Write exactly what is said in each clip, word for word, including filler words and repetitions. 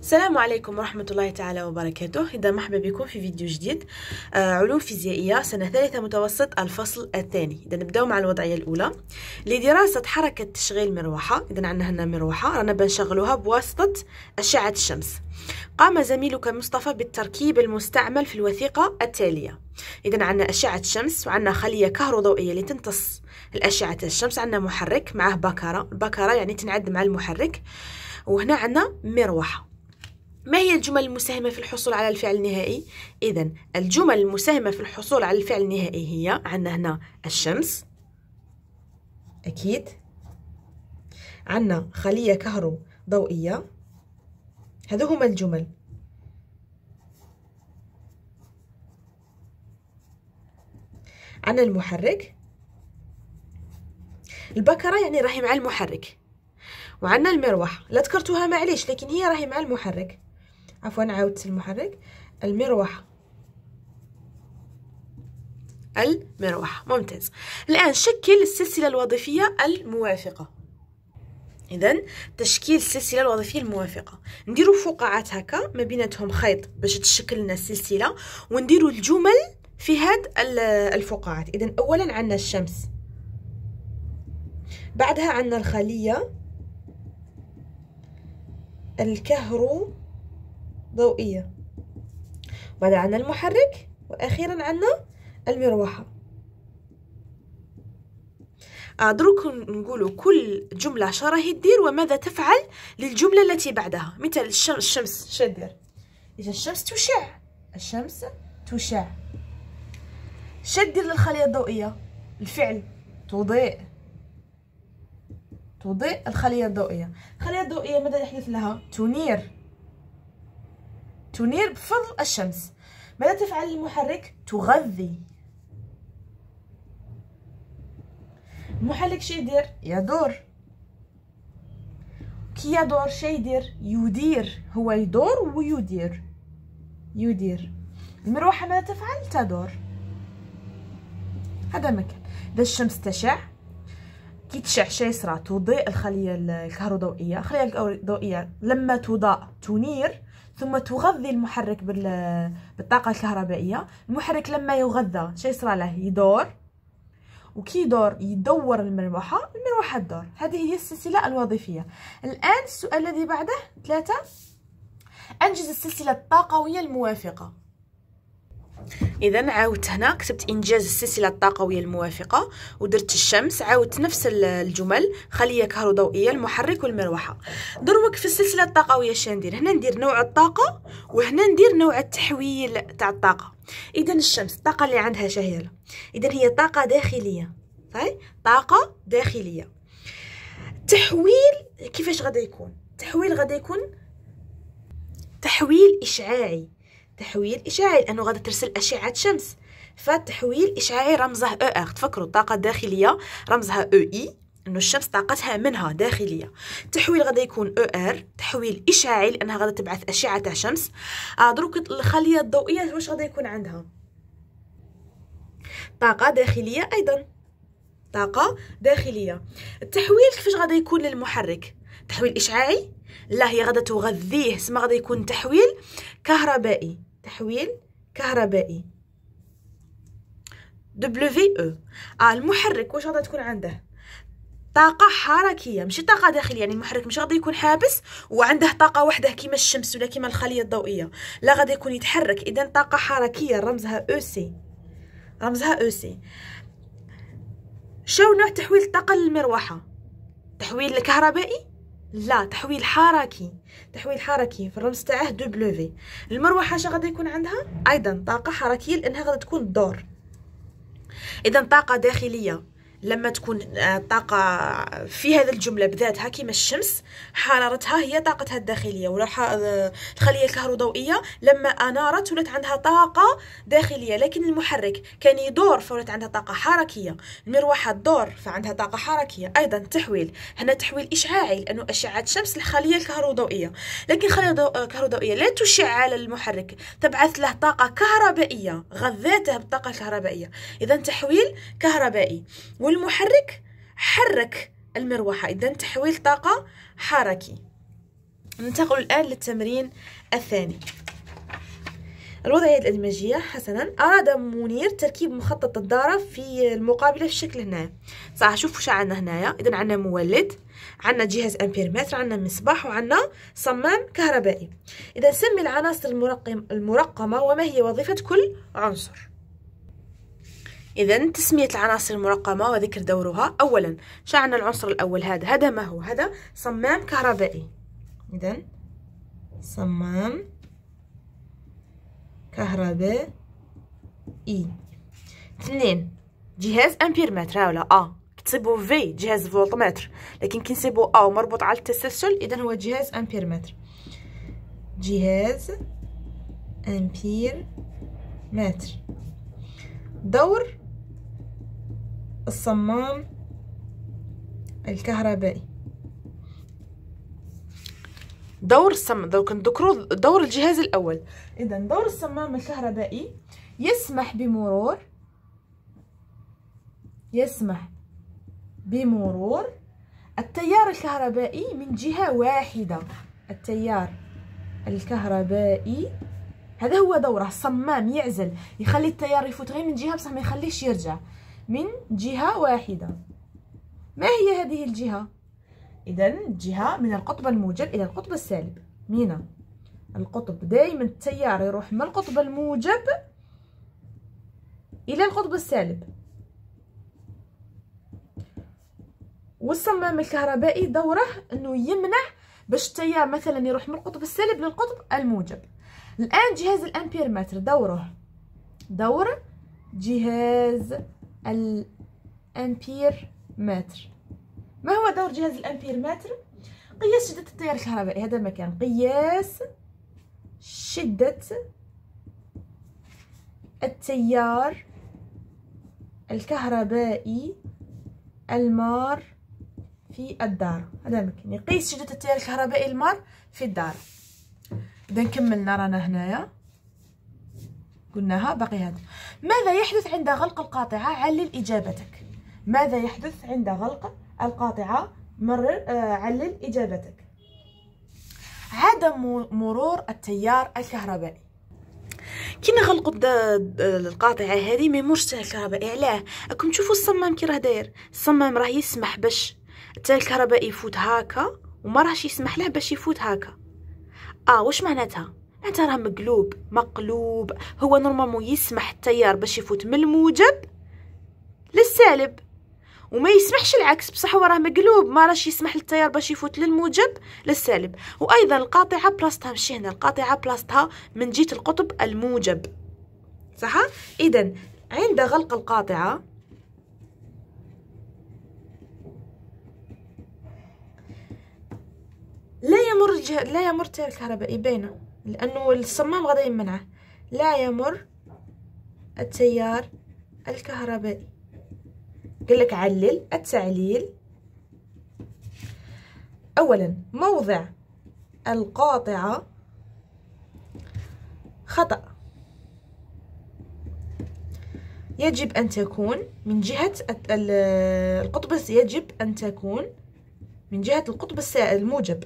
السلام عليكم ورحمة الله تعالى وبركاته. إذا مرحبا بكم في فيديو جديد. آه علوم فيزيائية سنة ثالثة متوسط الفصل الثاني. إذا نبداو مع الوضعية الأولى لدراسة حركة تشغيل مروحة. إذا عندنا هنا مروحة رانا بنشغلوها بواسطة أشعة الشمس. قام زميلك مصطفى بالتركيب المستعمل في الوثيقة التالية. إذا عندنا أشعة الشمس وعندنا خلية كهروضوئية لتمتص الأشعة الشمس، عندنا محرك معه بكرة، البكرة يعني تنعد مع المحرك، وهنا عندنا مروحة. ما هي الجمل المساهمة في الحصول على الفعل النهائي؟ إذن الجمل المساهمة في الحصول على الفعل النهائي هي عندنا هنا الشمس أكيد، عندنا خلية كهروضوئية، هذو هما الجمل. عندنا المحرك، البكرة يعني راهي مع المحرك، وعندنا المروحة لا ذكرتوها معليش لكن هي راهي مع المحرك، عفوا عاودت المحرك، المروحة المروحة. ممتاز. الآن شكل السلسلة الوظيفية الموافقة. إذن تشكيل السلسلة الوظيفية الموافقة، نديرو فقاعات هكا ما بيناتهم خيط باش تشكل لنا السلسلة، ونديرو الجمل في هاد الفقاعات. إذن أولا عندنا الشمس، بعدها عندنا الخلية الكهروضوئية، بعدها عندنا المحرك، وأخيرا عندنا المروحة. آه دروك نقولوا كل جملة شراهي دير وماذا تفعل للجملة التي بعدها. مثال الشمس، الشمس شدير؟ إذا الشمس تشع، الشمس تشع. شدير للخلية الضوئية، الفعل تضيء، تضيء الخلية الضوئية. الخلية الضوئية ماذا يحدث لها؟ تنير، تنير بفضل الشمس. ماذا تفعل المحرك؟ تغذي. المحرك شي يدير؟ يدور. كي يدور شي يدير؟ يدير، هو يدور ويدير، يدير. المروحة ماذا تفعل؟ تدور. هذا مكان. إذا الشمس تشع، كي تشع شي يصرى؟ تضيء الخلية الكهروضوئية. الخلية الكهروضوئية لما تضاء تنير، ثم تغذي المحرك بالطاقة الكهربائية. المحرك لما يغذى شي يصرى له؟ يدور، وكي يدور يدور المروحة، المروحة تدور. هذه هي السلسلة الوظيفية. الآن السؤال الذي بعده ثلاثة، أنجز السلسلة الطاقوية الموافقة. إذا عاودت هنا كتبت إنجاز السلسلة الطاقوية الموافقة، ودرت الشمس، عاودت نفس الجمل، خلية كهروضوئية، المحرك والمروحة. دروك في السلسلة الطاقوية اش ندير؟ هنا ندير نوع الطاقة، وهنا ندير نوع التحويل تاع الطاقة. إذا الشمس الطاقة اللي عندها شهيرة، إذا هي طاقة داخلية، صحيح؟ طاقة داخلية. تحويل كيفاش غادي يكون؟ تحويل غادي يكون تحويل إشعاعي، تحويل إشعاعي لأنه غادي ترسل أشعة شمس، فالتحويل إشعاعي رمزه أو آر. تفكروا الطاقة الداخلية رمزها أو إي، إنه الشمس طاقتها منها داخلية. التحويل غادي يكون أو آر، تحويل إشعاعي لأنها غادي تبعث أشعة تاع شمس. آه دروك الخلية الضوئية واش غادي يكون عندها؟ طاقة داخلية أيضا، طاقة داخلية. التحويل كيفاش غادي يكون للمحرك؟ تحويل إشعاعي؟ لا، هي غادي تغذيه، اسمها غادي يكون تحويل كهربائي، تحويل كهربائي دبليو او. اه المحرك واش غادي تكون عنده؟ طاقة حركية، ماشي طاقة داخلية. يعني المحرك مش غادي يكون حابس وعنده طاقة وحده كيما الشمس ولا كيما الخلية الضوئية، لا غادي يكون يتحرك. إذا طاقة حركية رمزها او سي، رمزها او سي. شو نوع تحويل الطاقة للمروحة؟ تحويل كهربائي؟ لا، تحويل حركي، تحويل حركي في الرمز تاعه دبليو. المروحة اش غادي يكون عندها؟ ايضا طاقة حركية لانها غادي تكون دور. اذا طاقة داخلية لما تكون طاقة في هذه الجملة بذاتها كيما الشمس، حرارتها هي طاقتها الداخلية. ولا الخلية الكهروضوئية لما أنارت ولات عندها طاقة داخلية، لكن المحرك كان يدور فولات عندها طاقة حركية. المروحة تدور فعندها طاقة حركية. أيضا تحويل هنا تحويل إشعاعي لأنه أشعة شمس الخلية الكهروضوئية، لكن الخلية الكهروضوئية لا تشع على المحرك، تبعث له طاقة كهربائية، غذاته بالطاقة الكهربائية. إذا تحويل كهربائي. والمحرك حرك المروحة، إذن تحويل طاقة حركي. ننتقل الآن للتمرين الثاني. الوضعية الأدمجية. حسنا، أراد منير تركيب مخطط الدارة في المقابلة في الشكل هنا. صح، شوفوا شو عندنا هنايا. إذا عندنا مولد، عندنا جهاز أمبيرمتر، عندنا مصباح، وعندنا صمام كهربائي. إذا سمي العناصر المرقم المرقمة وما هي وظيفة كل عنصر. إذا تسمية العناصر المرقمة وذكر دورها. أولا، شو عندنا العنصر الأول؟ هذا هذا ما هو؟ هذا صمام كهربائي. إذا صمام كهربائي. اثنين، جهاز امبيرمتر. هاولا ا كتسيبو في جهاز فولتمتر، لكن كنسيبو ا ومربوط على التسلسل، اذا هو جهاز امبيرمتر. جهاز امبيرمتر. دور الصمام الكهربائي. دور الصمام، دو كنذكروا دور الجهاز الأول. إذا دور الصمام الكهربائي يسمح بمرور يسمح بمرور التيار الكهربائي من جهة واحدة. التيار الكهربائي هذا هو دوره. الصمام يعزل، يخلي التيار يفوت غير من جهة بصح ما يخليش يرجع، من جهة واحدة. ما هي هذه الجهة؟ إذا جهة من القطب الموجب إلى القطب السالب. من القطب، دائما التيار يروح من القطب الموجب إلى القطب السالب. والصمام الكهربائي دوره أنه يمنع باش التيار مثلا يروح من القطب السالب للقطب الموجب. الآن جهاز الأمبيرمتر دوره دور جهاز الأمبيرمتر. ما هو دور جهاز الأمبيرمتر؟ قياس شدة التيار الكهربائي. هذا مكان قياس شدة التيار الكهربائي المار في الدار. هذا مكان يقيس شدة التيار الكهربائي المار في الدار. إذا كملنا، رانا هنايا قلناها باقي هذا. ماذا يحدث عند غلق القاطعة؟ علل إجابتك. ماذا يحدث عند غلق القاطعة؟ مرر آه علل إجابتك. عدم مرور التيار الكهربائي. كي نغلقوا القاطعة هذه ما يمرش التيار الكهربائي. علاه؟ راكم تشوفوا الصمام كي راه داير. الصمام راه يسمح باش التيار الكهربائي يفوت هكا، وما راهش يسمح له باش يفوت هكا. اه واش معناتها؟ معناتها راه مقلوب مقلوب. هو نورمالمون يسمح التيار باش يفوت من الموجب للسالب، وما يسمحش العكس، بصح هو راه مقلوب، ما راش يسمح للتيار باش يفوت للموجب للسالب. وايضا القاطعه بلاصتها ماشي هنا، القاطعه بلاصتها من جهه القطب الموجب. صح؟ اذا عند غلق القاطعه لا يمر الجه... لا يمر التيار الكهربائي باينه، لانه الصمام غادا يمنعه. لا يمر التيار الكهربائي. قال لك علل. التعليل: اولا موضع القاطعه خطأ، يجب ان تكون من جهه القطب، يجب ان تكون من جهه القطب الموجب.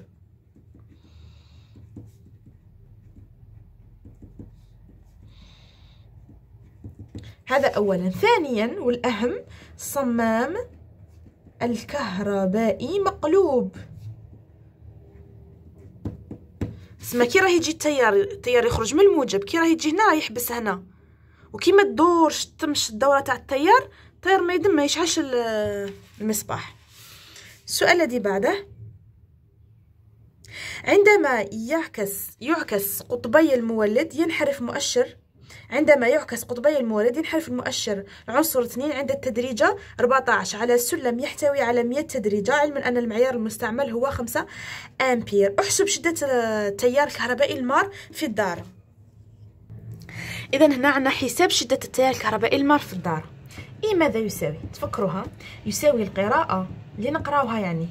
هذا أولا. ثانيا والأهم، الصمام الكهربائي مقلوب. اسمع، كي راه يجي التيار التيار يخرج من الموجب، كي راه يجي هنا راه يحبس هنا، وكي ما تدورش تمش الدورة تاع التيار، التيار ما يدم ما يشعلش المصباح. السؤال الذي بعده: عندما يعكس يعكس قطبي المولد ينحرف مؤشر عندما يعكس قطبي المولد ينحرف المؤشر العنصر اثنين عند التدريجة أربعة عشر على سلم يحتوي على مئة تدريجة، علما أن المعيار المستعمل هو خمسة أمبير. احسب شدة التيار الكهربائي المار في الدارة. إذا هنا عندنا حساب شدة التيار الكهربائي المار في الدارة. إيه ماذا يساوي؟ تفكروها. يساوي القراءة اللي نقراوها، يعني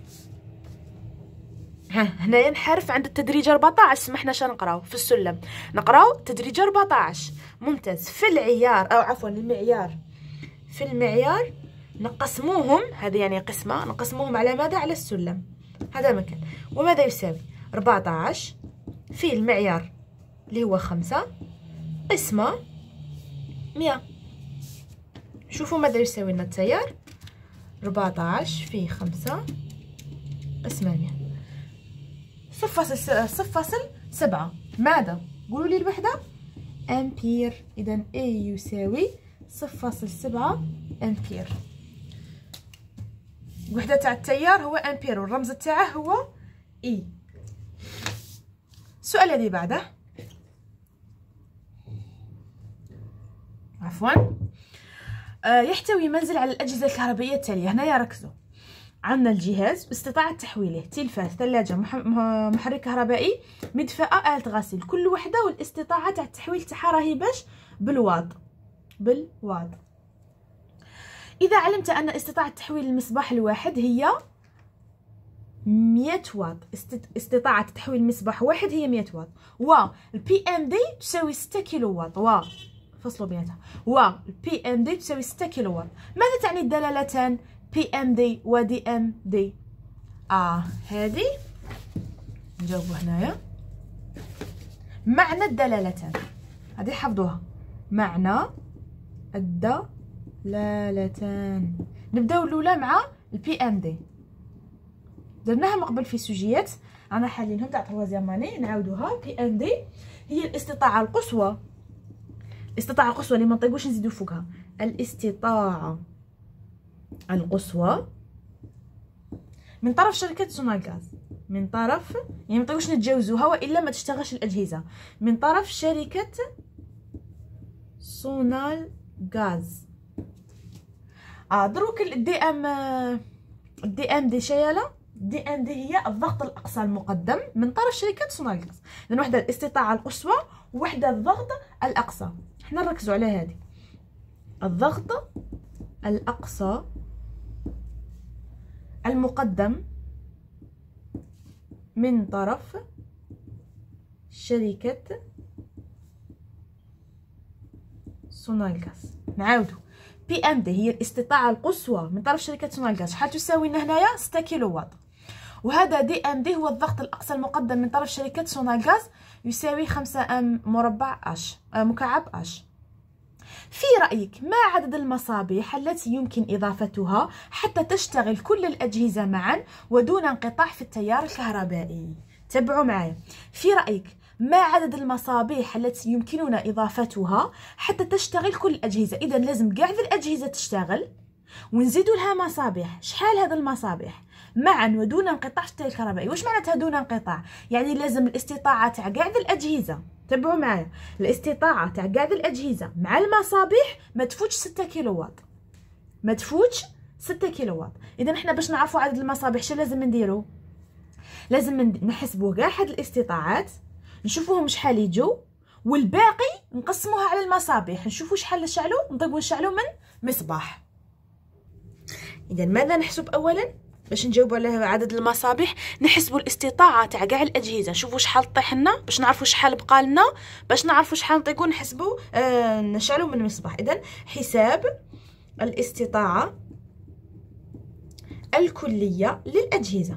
ها هنا ينحرف عند التدريج أربعة عشر. سمحنا شنو نقراو في السلم؟ نقراو تدريج أربعة عشر. ممتاز. في العيار او عفوا المعيار في المعيار نقسموهم، هذه يعني قسمه، نقسموهم على ماذا؟ على السلم. هذا مكان. وماذا يساوي؟ ربعطاش في المعيار اللي هو خمسة قسمة مية. شوفوا ماذا يساوي لنا التيار. ربعطاش في خمسة قسمة مية. صفر فاصل صفر فاصل سبعة. ماذا؟ قولوا لي الوحدة. أمبير. إذا A يساوي صفر فاصل سبعة أمبير. الوحدة تاع التيار هو أمبير والرمز تاعه هو E. السؤال الذي بعده عفوا آه يحتوي منزل على الأجهزة الكهربائية التالية. هنايا ركزوا. عندنا الجهاز باستطاعة تحويله تلفاز ثلاجة محرك كهربائي مدفأة آلة غسيل. كل وحدة والاستطاعة تاع التحويل تاعها راهي باش بالواط بالواط. إذا علمت أن استطاعة تحويل المصباح الواحد هي مية واط. استطاعة تحويل المصباح واحد هي مية واط. و البي ام دي تساوي ستة كيلو واط. و فصلوا بيناتها. و البي ام دي تساوي ستة كيلو واط. ماذا تعني الدلالتان بي ام دي و دي ام دي؟ اه هذه نجاوبوا هنايا. معنى الدلالتان هذه حفظوها. معنى الدلالتان. نبداو الاولى مع البي ام دي. درناها من قبل في سوجيات انا حالينهم تاع تروازيام ماني. نعاودوها. بي ام دي هي الاستطاعه القصوى. الاستطاعه القصوى اللي ما نطيقوش نزيدو فوقها. الاستطاعه القصوى من طرف شركة سونالغاز. من طرف يعني ما نطيقوش نتجاوزوها والا ما تشتغلش الاجهزه. من طرف شركة سونالغاز. اه دروك الدي ام الدي ام دي شياله. الدي ام دي هي الضغط الاقصى المقدم من طرف شركة سونالغاز. لان وحده الاستطاعه القصوى وحده الضغط الاقصى. حنا نركزوا على هذه. الضغط الاقصى المقدم من طرف شركة سونالغاز. نعاودو. بي ام دي هي الاستطاعة القصوى من طرف شركة سونالغاز. شحال تساوي لنا هنايا؟ ستة كيلو واط. وهذا دي ام دي هو الضغط الاقصى المقدم من طرف شركة سونالغاز يساوي خمسة ام مربع اش مكعب اش. في رأيك ما عدد المصابيح التي يمكن إضافتها حتى تشتغل كل الأجهزة معا ودون انقطاع في التيار الكهربائي؟ تابعوا معايا. في رأيك ما عدد المصابيح التي يمكننا إضافتها حتى تشتغل كل الأجهزة؟ إذا لازم كاع الأجهزة تشتغل ونزيدوا لها مصابيح. شحال هذا المصابيح معا ودون انقطاع في التيار الكهربائي؟ واش معناتها دون انقطاع؟ يعني لازم الاستطاعة تاع كاع الأجهزة. تابعوا معايا. الاستطاعه تاع كاع الأجهزة مع المصابيح ما تفوتش ستة كيلو واط. ما تفوتش ستة كيلو واط. اذا احنا باش نعرفوا عدد المصابيح شنو لازم نديرو؟ لازم نحسبوا كاع هاد الاستطاعات نشوفوهم شحال يجوا والباقي نقسموها على المصابيح نشوفوا شحال نشعلوا نطيقوا نشعلوا من مصباح. اذا ماذا نحسب اولا؟ باش نجاوبوا على عدد المصابيح نحسبوا الاستطاعه تاع كاع الاجهزه. شوفوا شحال طيح لنا باش نعرفوا شحال بقى لنا باش نعرفوا شحال نطيقوا نحسبوا آه نشعلوا من المصباح. اذا حساب الاستطاعه الكليه للاجهزه.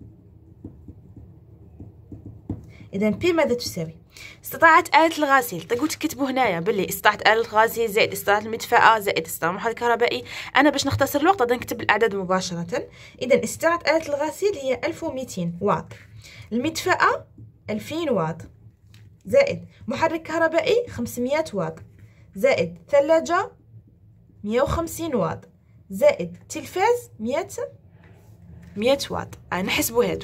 اذا بي ماذا تساوي؟ استطاعة آلة الغسيل. طيقوا تكتبوا هنايا باللي استطاعة آلة الغسيل زائد استطاعة المدفأة زائد استطاعة المحرك الكهربائي. أنا باش نختصر الوقت غادي نكتب الأعداد مباشرة. إذا استطاعة آلة الغسيل هي ألف ومئتين واط. المدفأة ألفين واط زائد محرك كهربائي خمسمية واط زائد ثلاجة مية وخمسين واط زائد تلفاز مية مية واط. آه نحسبوا هادو.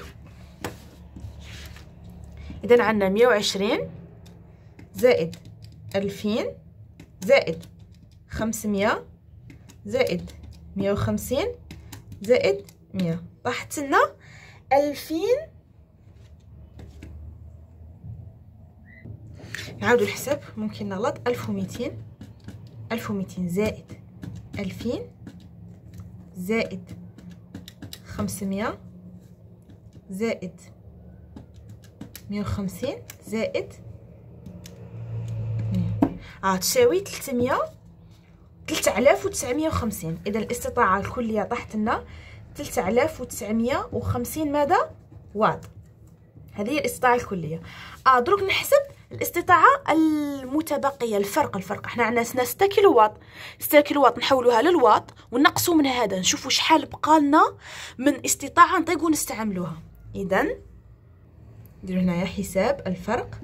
إذا عندنا مية وعشرين زائد ألفين زائد خمسمية زائد مية وخمسين زائد مية طاحت لنا ألفين. نعاودو الحساب ممكن نغلط. ألف ومئتين ألف ومئتين زائد ألفين زائد خمسمية زائد مية وخمسين زائد مية اه تساوي تلتمية ثلاثة آلاف وتسعمية وخمسين. اذا الاستطاعه الكليه طاحت لنا ثلاثة آلاف وتسعمية وخمسين ماذا واط. هذه هي الاستطاعة الكلية. اه دروك نحسب الاستطاعة المتبقية، الفرق الفرق احنا عندنا ستة كيلو واط، ستة كيلو واط نحولوها للواط ونقصوا من هذا نشوفوا شحال بقالنا من استطاعة نطيقوا نستعملوها. اذا نديرو هنايا حساب الفرق.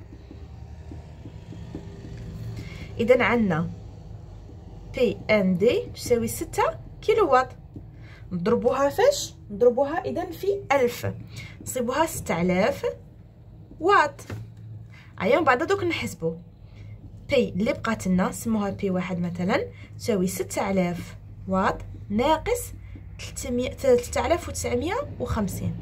اذا عندنا بي ان دي تساوي ستة كيلو واط، نضربوها فاش؟ نضربوها اذا في ألف، نصيبوها ستة آلاف واط. ايا من بعد دوك نحسبو بي اللي بقات لنا نسموها بي واحد مثلا تساوي ستة آلاف واط ناقص ثلاثة آلاف وتسعمية وخمسين،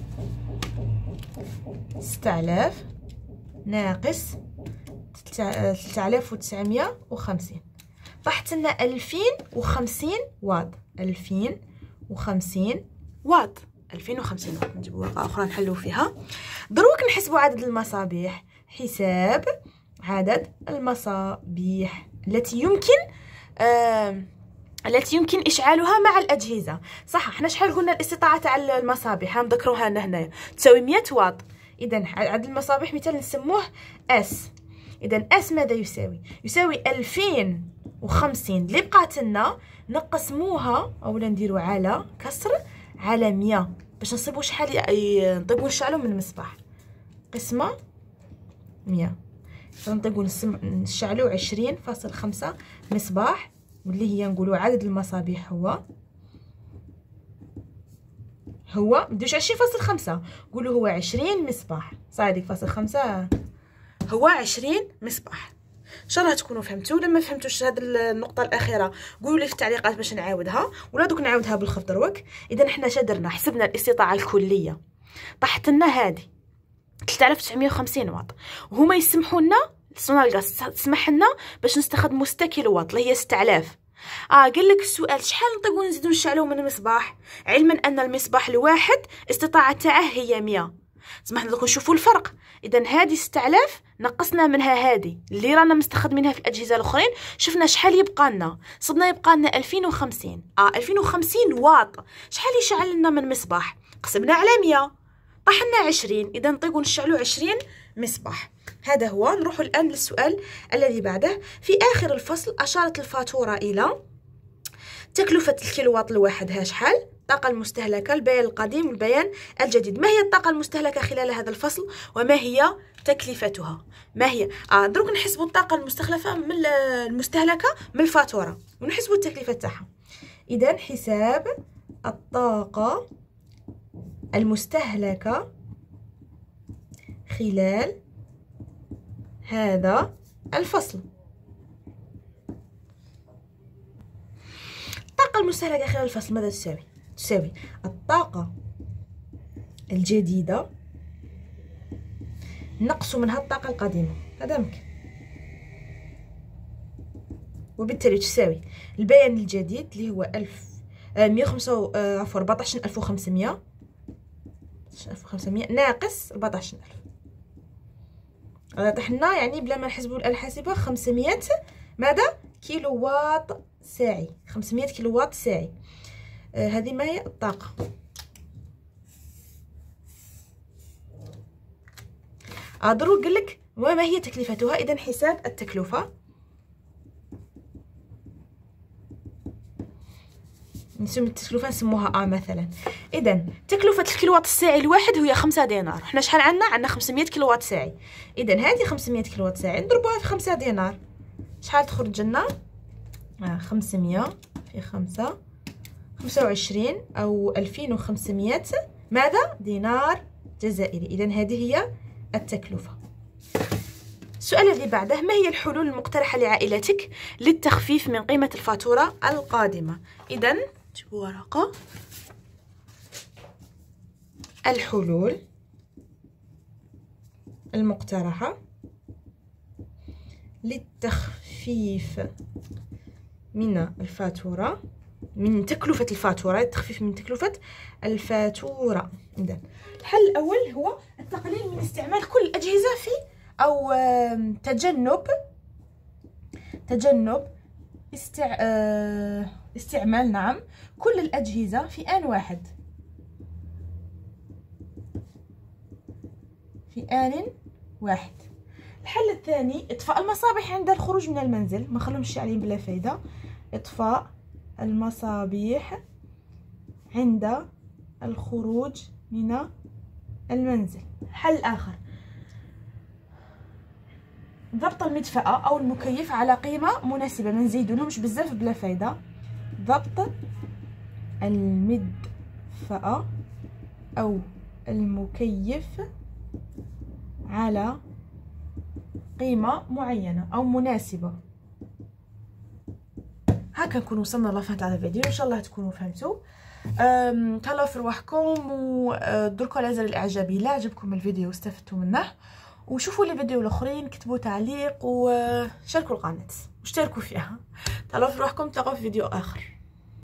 ستة آلاف ناقص ثلاثة آلاف وتسعمية وخمسين طاحت لنا ألفين وخمسين واط، ألفين وخمسين واط، ألفين وخمسين واط. نجيبو ورقة أخرى نحلو فيها. دروك نحسبو عدد المصابيح، حساب عدد المصابيح التي يمكن آه التي يمكن إشعالها مع الأجهزة. صح احنا شحال قلنا الاستطاعة تاع المصابيح؟ نذكروها لنا هنايا تساوي مية واط. إذا عدد المصابيح مثال نسموه اس. إذا اس ماذا يساوي؟ يساوي ألفين وخمسين اللي بقات لنا نقسموها اولا نديرو على كسر على مية باش نصيبو شحال نطيقو نشعلو من المصباح. قسمه مية فنطيقو نشعلو عشرين فاصل خمسة مصباح، واللي هي نقولو عدد المصابيح هو هو مديروش عشرين فاصل خمسة، قولو هو عشرين مصباح. صادق فاصل خمسة هو عشرين مصباح. ان شاء الله تكونوا فهمتوا. لما فهمتوش هذه النقطه الاخيره قولوا لي في التعليقات باش نعاودها، ولا دوك نعاودها بالخف دروك. اذا حنا شادرنا حسبنا الاستطاعه الكليه طاحت لنا هذه ثلاثة آلاف وتسعمية وخمسين واط، وهما يسمحوا لنا سونالغاز تسمح لنا باش نستخدموا ستة كيلو واط اللي هي ستة آلاف. اه قال لك السؤال شحال نطيقوا نزيدوا نشعلوا من المصباح، علما ان المصباح الواحد استطاعه تاعه هي مية. سمحنا دوك نشوفوا الفرق. اذا هذه ستة آلاف نقصنا منها هذه اللي رانا مستخدمينها في الاجهزه الاخرين، شفنا شحال يبقى لنا، صبنا يبقى لنا ألفين وخمسين. اه ألفين وخمسين واط شحال يشعل لنا من مصباح؟ قسمنا على مية طاح لنا عشرين، اذا نطيقوا نشعلوا عشرين مصباح. هذا هو. نروح الان للسؤال الذي بعده. في اخر الفصل اشارت الفاتوره الى تكلفه الكيلووات الواحد ها شحال، الطاقة المستهلكة، البيان القديم والبيان الجديد. ما هي الطاقة المستهلكة خلال هذا الفصل وما هي تكلفتها؟ ما هي؟ آه دروك نحسبوا الطاقة المستخلفة من المستهلكة من الفاتورة ونحسبوا التكلفة تاعها. إذا حساب الطاقة المستهلكة خلال هذا الفصل. الطاقة المستهلكة خلال الفصل ماذا تساوي؟ تساوي الطاقة الجديدة نقص منها الطاقة القديمة، هذا ممكن، وبالتالي تساوي البيان الجديد اللي هو ألف مية وخمسة عفوا أربعطاش ألف وخمسمية ألف وخمسمية ناقص أربعطاش ألف. هذا طحنا يعني بلا ما نحسبوا الآلة الحاسبة خمسمية ماذا؟ كيلو واط ساعي، خمسمية كيلو واط ساعي. آه هذه ما هي الطاقة. أضرو قال لك وما هي تكلفتها. إذا حساب التكلفة نسمي التكلفة نسموها أ مثلا. إذا تكلفة الكيلووات الساعي الواحد هي خمسة دينار. حنا شحال عندنا؟ عندنا خمسمية كيلووات ساعي. إذا هذه خمسمية كيلووات ساعي نضربوها في خمسة دينار، شحال تخرج لنا؟ آه خمسمية في خمسة خمسة وعشرين أو ألفين وخمسمية ماذا؟ دينار جزائري. إذا هذه هي التكلفة. السؤال الذي بعده: ما هي الحلول المقترحة لعائلتك للتخفيف من قيمة الفاتورة القادمة؟ إذا جيبوا ورقة. الحلول المقترحة للتخفيف من الفاتورة من تكلفة الفاتورة التخفيف من تكلفة الفاتورة. إذا الحل الأول هو التقليل من استعمال كل الأجهزة في أو تجنب تجنب استع... استعمال نعم كل الأجهزة في آن واحد. في آن واحد. الحل الثاني اطفاء المصابيح عند الخروج من المنزل، ما خلوهمش شاعلين بلا فايده. اطفاء المصابيح عند الخروج من المنزل. حل آخر ضبط المدفأة أو المكيف على قيمة مناسبة، ما نزيدولهمش بزاف بلا فايدة. ضبط المدفأة أو المكيف على قيمة معينة أو مناسبة. هكا نكون وصلنا لفهمت على الفيديو، ان شاء الله تكونوا فهمتوا. تهلاو في رواحكم ودركوا على زر الاعجاب الا عجبكم الفيديو واستفدتوا منه، وشوفوا لي فيديو الاخرين، كتبوا تعليق وشاركوا القناه واشتركوا فيها. تهلاو في رواحكم، تلاقوا في فيديو اخر.